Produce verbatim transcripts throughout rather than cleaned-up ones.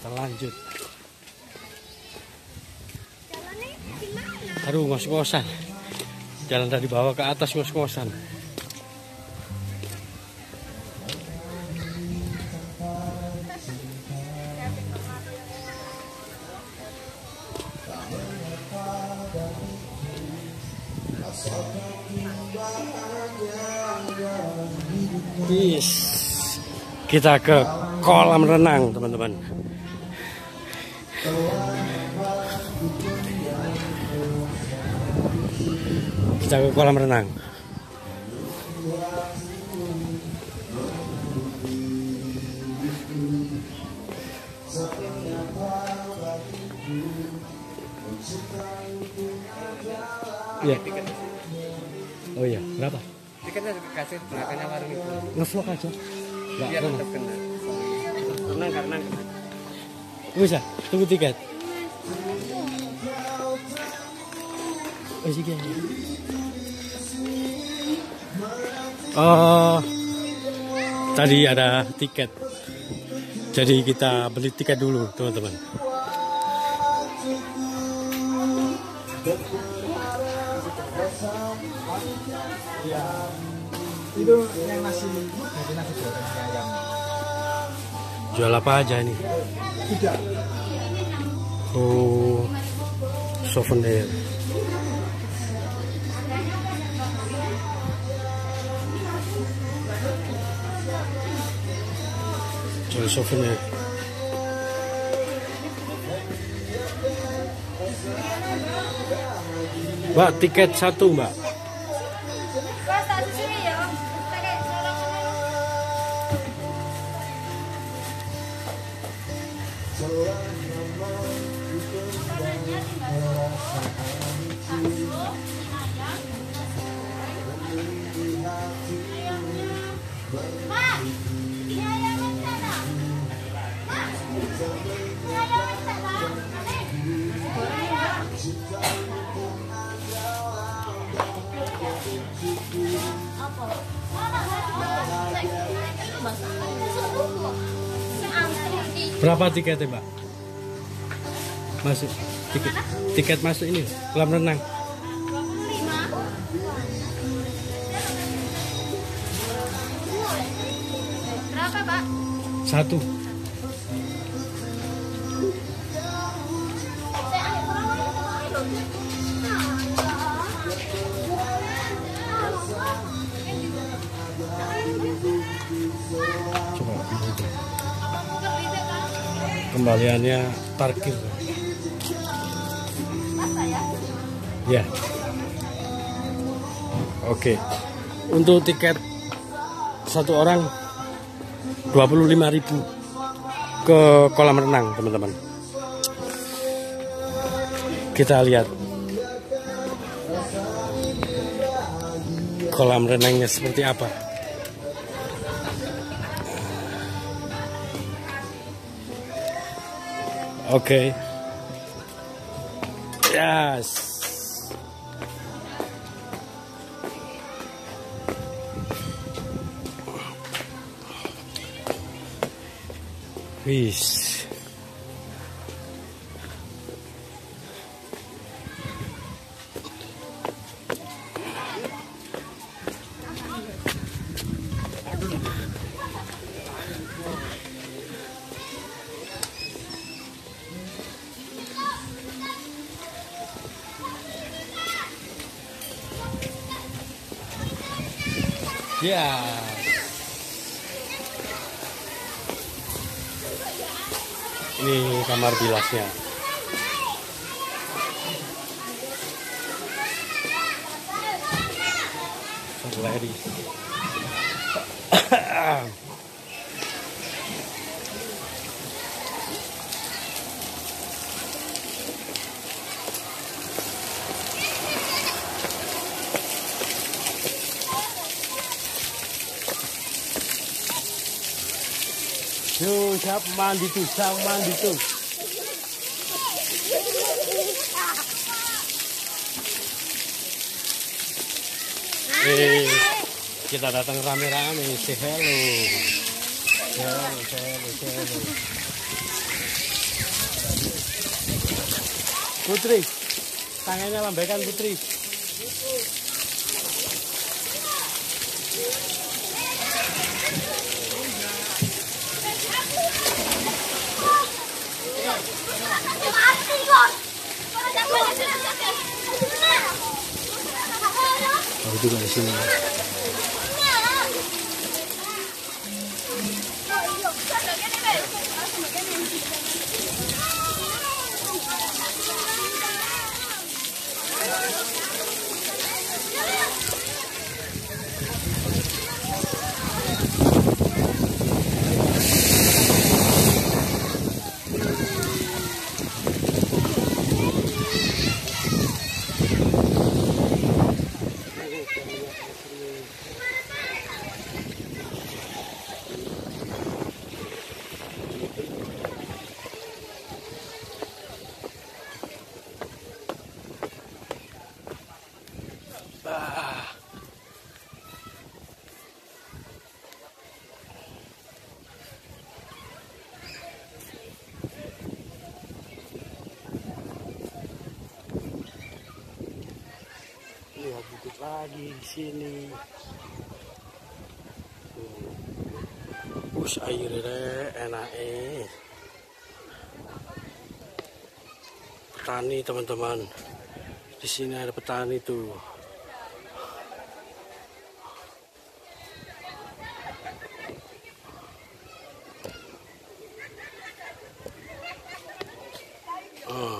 Kita lanjut. Aduh, ngos-ngosan. Jalan dari bawah ke atas ngos-ngosan. Yes. Kita ke kolam renang, teman-teman. Kita ke kolam renang. Iya. Oh iya, berapa? Tiketnya kasih belakangnya warung itu. Ngevlog aja. Enggak Biar pernah. tetap kena. Renang karena Bisa, tunggu tiket. Oh, sih, oh, tadi ada tiket. Jadi kita beli tiket dulu, teman-teman. Ya, itu yang nasi, nasi nasi goreng ayam. Jual apa aja ini? Tidak. Oh, souvenir. Jual souvenir. Mbak, tiket satu, Mbak. Berapa tiketnya, Mbak? Masuk tiket tiket masuk ini kolam renang. Berapa, Pak? Satu. Coba kembaliannya parkir. Ya. Oke. Untuk tiket satu orang dua puluh lima ribu ke kolam renang, teman-teman. Kita lihat kolam renangnya seperti apa. Oke. Yes. Wis. Ya. Ini kamar bilasnya. Lady. Yo, siapa mandi tuh? Siapa mandi tuh? Eh, kita datang rame-rame, say hello. Say hello, say hello, say hello. Putri, tangannya lambaikan Putri. Oh, juga di sini. Lihat bukit lagi di sini. Us airnya enak eh. Petani teman-teman. Di sini ada petani tuh. Oh.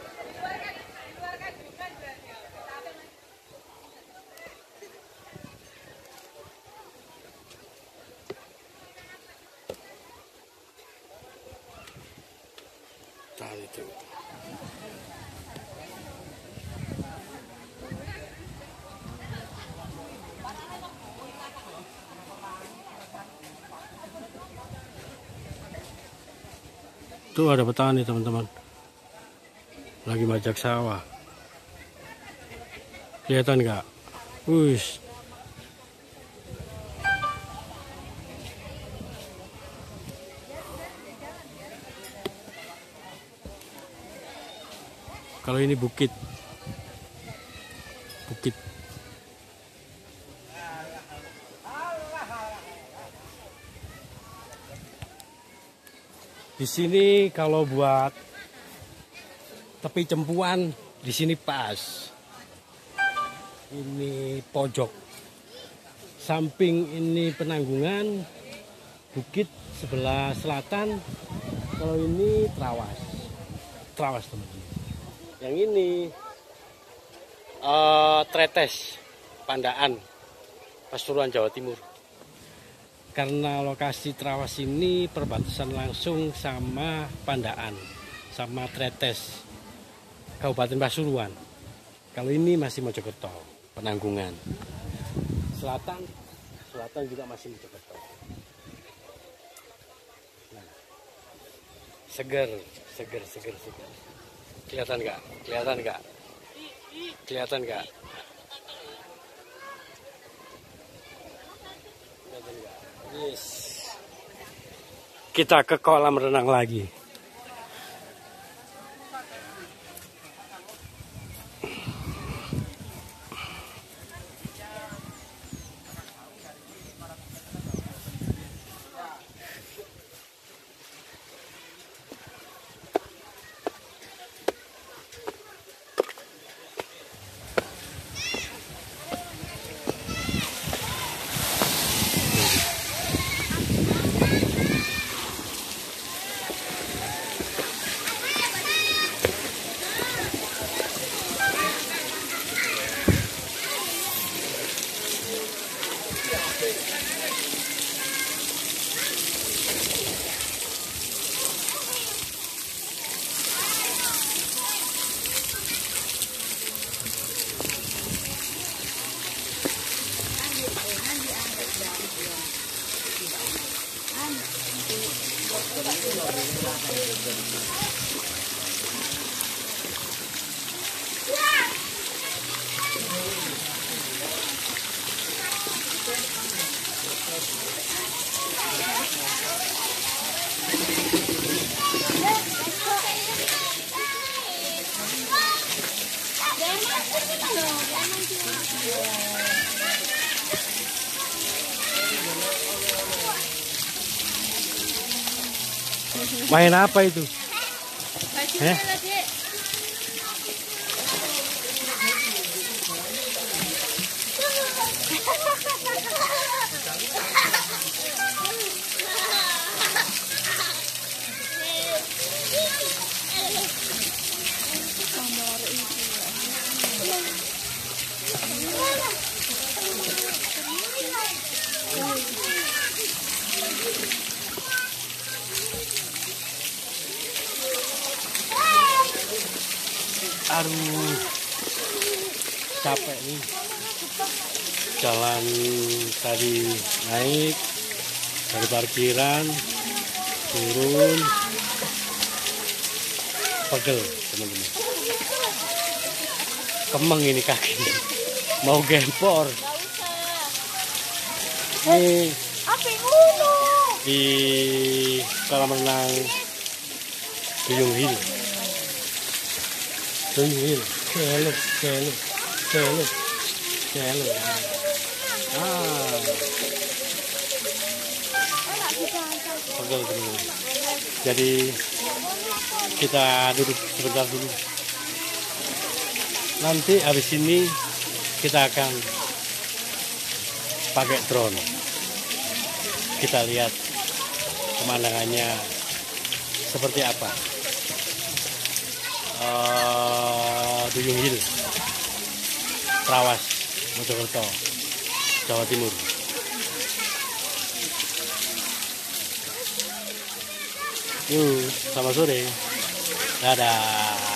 Tadi tuh. Tuh ada petani teman-teman. Lagi majak sawah. Kelihatan nggak? Wush. Kalau ini bukit. Bukit. Di sini kalau buat tepi cempuan di sini pas. Ini pojok. Samping ini Penanggungan, bukit sebelah selatan. Kalau ini Trawas. Trawas teman-teman. Yang ini uh, Tretes, Pandaan, Pasuruan, Jawa Timur. Karena lokasi Trawas ini perbatasan langsung sama Pandaan, sama Tretes, Kabupaten Pasuruan. Kalau ini masih Mojokerto, Penanggungan. Selatan, selatan juga masih Mojokerto. Nah, seger, seger, seger, seger. Kelihatan nggak? Kelihatan nggak? Kelihatan nggak? Kelihatan nggak? Yes. Kita ke kolam renang lagi. Main apa itu? Eh? Aduh, capek nih. Jalan tadi naik dari parkiran, turun, pegel teman-teman. Kemeng ini kaki, mau gempor. Ini di kolam renang Duyung Hill. Duyung Hill, celuk, celuk, celuk, celuk. Ah, pegel teman-teman. Jadi kita duduk sebentar dulu. Nanti habis ini kita akan pakai drone. Kita lihat pemandangannya seperti apa. Uh, Duyung Hill, Trawas, Mojokerto, Jawa Timur. Yuk, selamat sore. Dadah.